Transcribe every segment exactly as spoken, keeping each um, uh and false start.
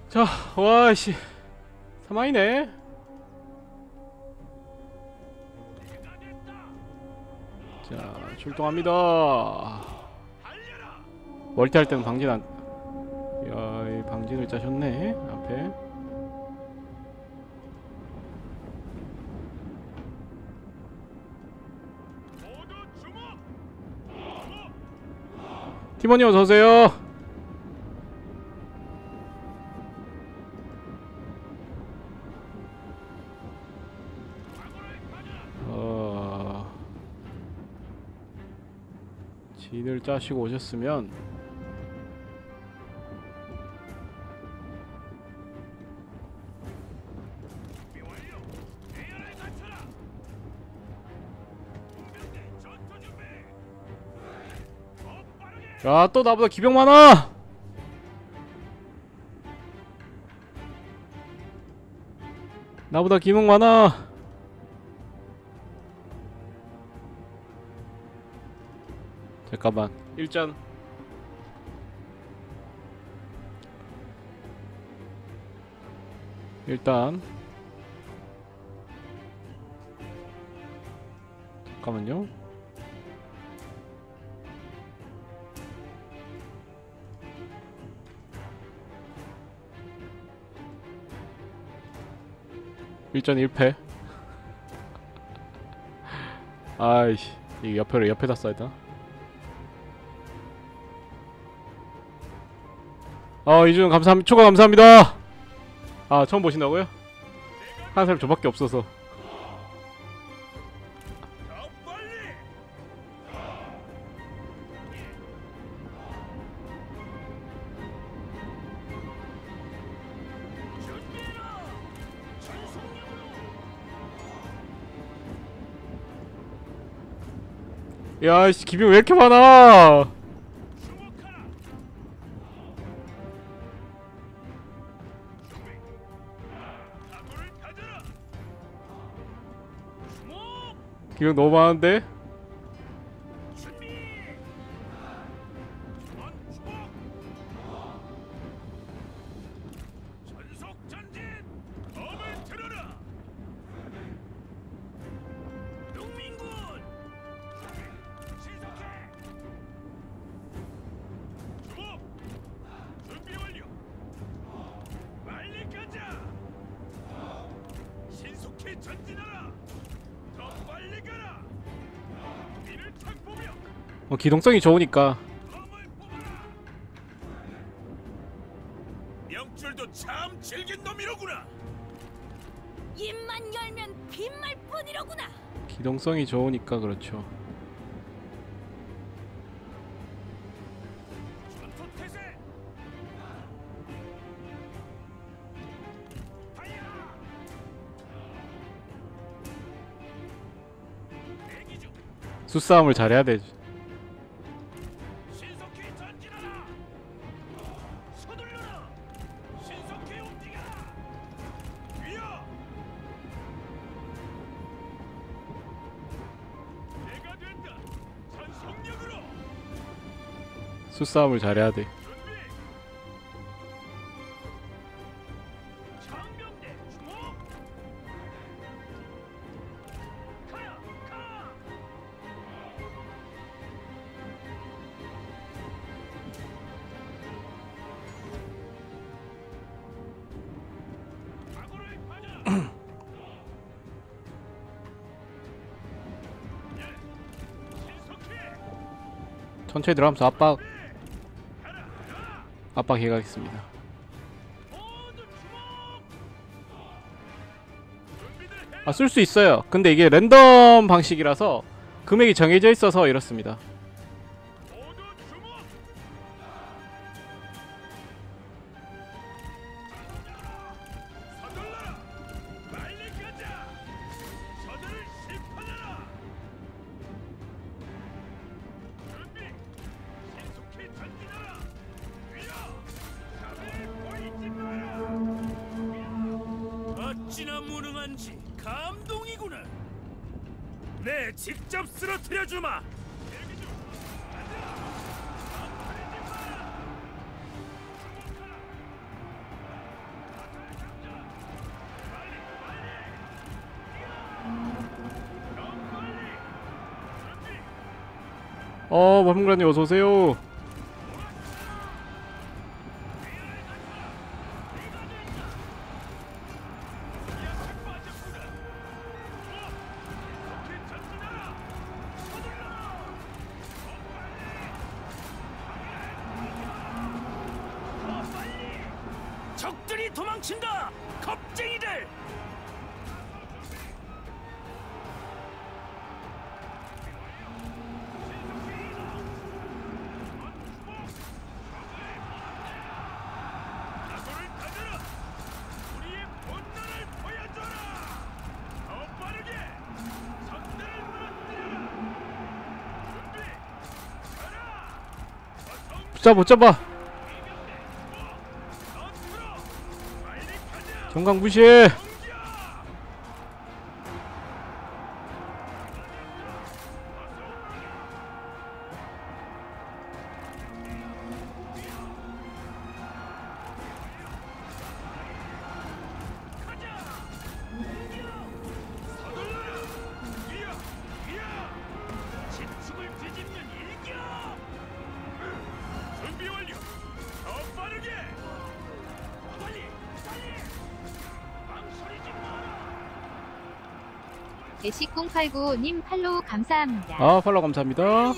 자, 와씨 사망이네. 자, 출동합니다. 멀티 할 때는 방진 안. 야, 이 방진을 짜셨네 앞에. 팀원님 어서 오세요. 어... 진을 짜시고 오셨으면 야, 또 나보다 기병 많아! 나보다 기병 많아! 잠깐만, 일전 일단 잠깐만요. 일전 일 패. 아이씨, 이거 옆에를 옆에다 써야 되나? 어, 이준 감사합니다. 초과 감사합니다. 아, 처음 보신다고요? 하는 사람 저밖에 없어서. 야씨, 기병 왜 이렇게 많아? 기병 너무 많은데? 어, 기동성이 좋으니까. 명줄도 참 질긴 놈이로구나. 입만 열면 빈말뿐이로구나. 기동성이 좋으니까 그렇죠. 수싸움을 잘해야 되지. 수싸움을 잘해야 돼. 천천히 들어가면서 압박 압박해 가겠습니다. 아, 쓸 수 있어요. 근데 이게 랜덤 방식이라서 금액이 정해져 있어서 이렇습니다. 어찌나 무능한지 감동이구나. 내 직접 쓰러뜨려 주마. 어, 화문관님 어서 오세요. 적들이 도망친다. 겁쟁이들. 각오를 가져라. 우리의 본능을 보여줘라. 더 빠르게 적들을 무너뜨려라. 준비. 가라. 어서 붙잡아, 붙잡아. 앞으로. 빨리 가자. 정강 무시해. 진축을 뒤집는 일격! 준비 완료! 더 빠르게! 빨리! 빨리! 망설이지 마라! 애쉬공팔구님 팔로우 감사합니다. 아, 팔로우 감사합니다.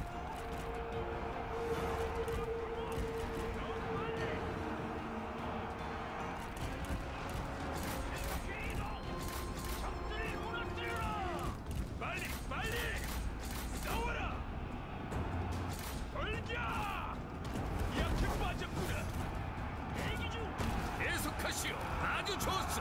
적들을 무너뜨려라! 빨리! 빨리! 싸워라! 돌자! 약해 빠졌구나! 대기 중! 계속하시오! 아주 좋았어!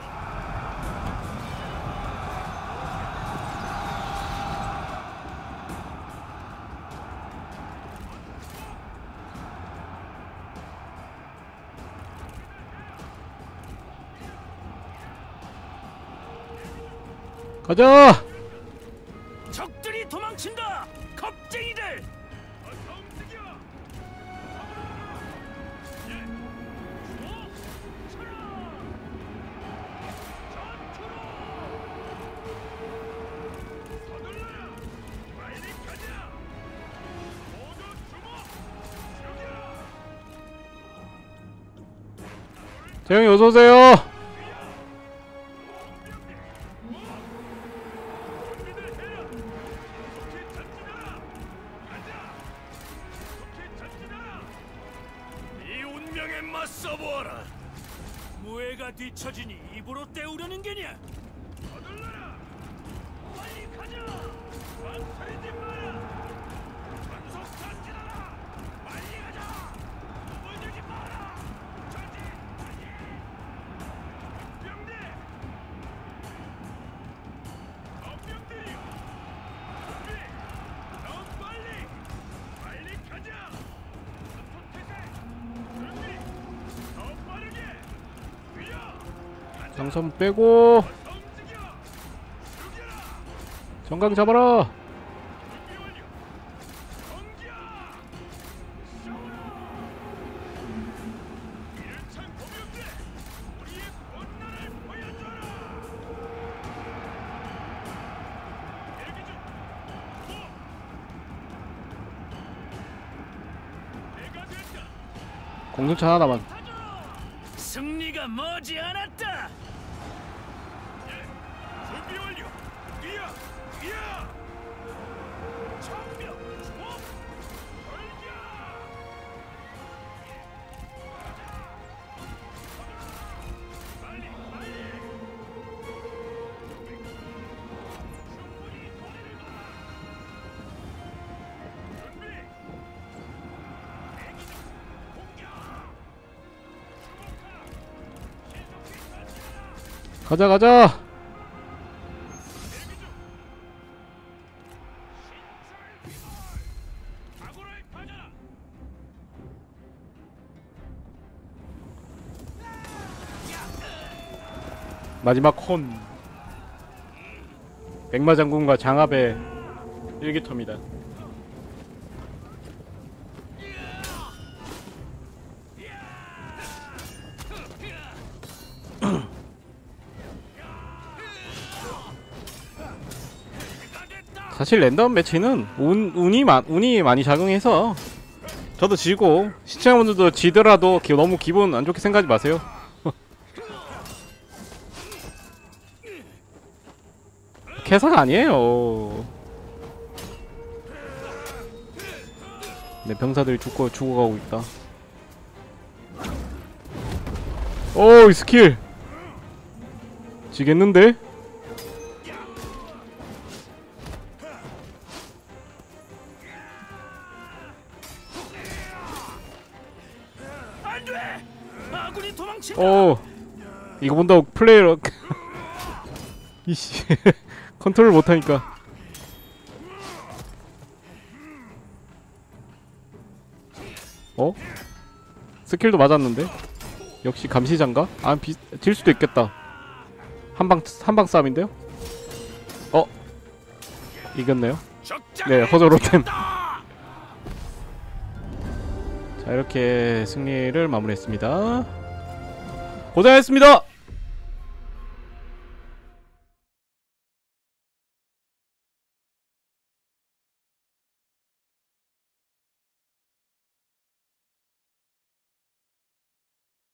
가자. 적들이 도망친다! 겁쟁이들! 어서 움직여! 예! 주워! 쳐라! 전투로! 서둘러라! 빨리 가자! 모두 주목! 죽여라! 재영이 어서 오세요. 준비들 해라! 속히 전진하라! 가자! 속히 전진하라! 이 운명에 맞서보아라! 무해가 뒤처지니 입으로 때우려는 게냐? 서둘러라! 빨리 가자! 망설이지 마라! 전속 전진하라! 빨리 가자! 물들지 마라! 전진! 전진! 병대! 덤병들이여! 준비! 더 빨리! 빨리 가자! 수소태세! 준비! 더 빠르게! 위여! 가자! 장선 빼고 어서 움직여! 죽여라! 정강 잡아라. 준비 완료! 공격! 쏘라! 일창 공격대! 우리의 본능을 보여줘라! 대기 중! 뭐? 내가 됐다! 공중차 하나만. 승리가 머지않았다! 예! 준비 완료! 뛰어! 뛰어! 청명! 주먹! 돌격! 빨리! 빨리! 충분히 거리를 둬라! 준비! 대기 중! 공격! 주목하라! 신속히 전진하라! 가자, 가자. 대기 중! 신설 휘발! 각오를 가져라! 마지막 콘. 백마 장군과 장압의 일기토입니다. 사실 랜덤 매치는 운, 운이, 마, 운이 많이 작용해서 저도 지고 시청자분들도 지더라도 기, 너무 기분 안 좋게 생각하지 마세요. 개사가 아니에요. 내 병사들이 죽고 죽어가고 있다. 오, 이 스킬 지겠는데? 안돼. 아군이 도망친다. 오, 이거 본다고 플레이어 이씨 컨트롤 못하니까. 어? 스킬도 맞았는데? 역시 감시장가? 아, 비, 질 수도 있겠다. 한방 한방 싸움인데요? 어? 이겼네요. 네, 허저로템. 자, 이렇게 승리를 마무리했습니다. 고생하셨습니다.